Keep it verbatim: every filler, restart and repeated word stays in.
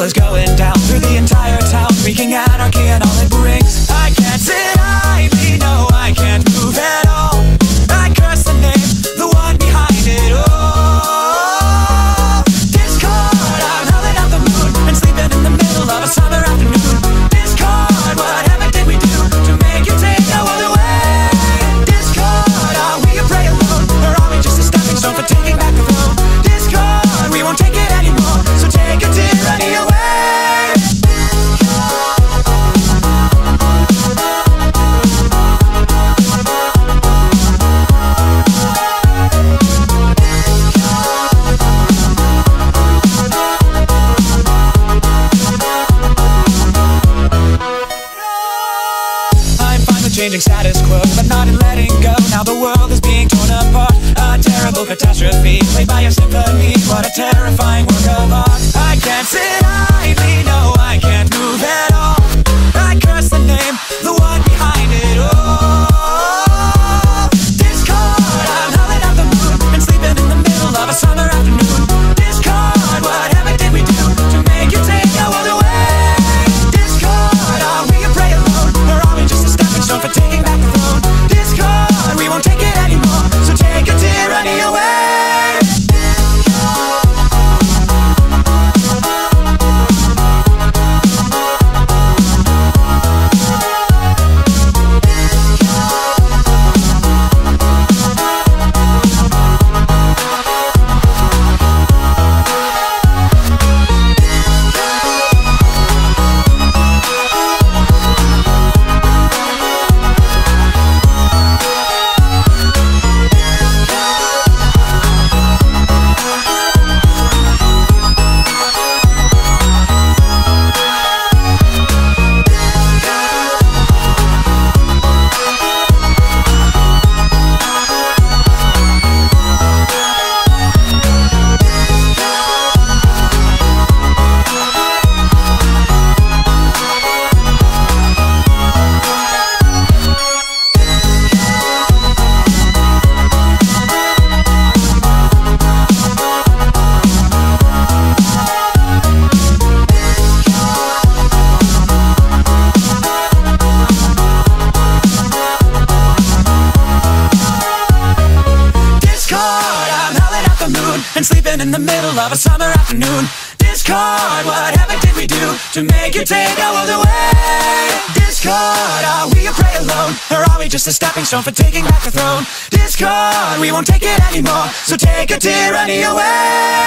evil is going down through the entire town, wreaking anarchy and all it brings. I can't sit idly, no, I can't move at all. I curse the name, the one behind it all. Discord, I'm howling at the moon and sleeping in the middle of a summer afternoon. Discord, whatever did we do to make you take our world away? Discord, are we a prey alone, or are we just a stepping stone for taking back the throne? Discord, we won't take it anymore, so take your tyranny away. Changing status quo, but not in letting go. Now the world is being torn apart, a terrible catastrophe played by a symphony. What a terrifying work of art. I can't sit idly, no, I can't move at all. I curse the name, the one behind it all. Discord, I'm howling at the moon and sleeping in the middle of a summer afternoon. Discord, whatever did we do to make you take our world away? Discord, are we a prey alone, or are we just a stepping stone for taking back the throne? Discord, we won't take it anymore, so take your tyranny away. And sleeping in the middle of a summer afternoon. Discord, whatever did we do to make you take our world away? Discord, are we a prey alone, or are we just a stepping stone for taking back the throne? Discord, we won't take it anymore, so take your tyranny away.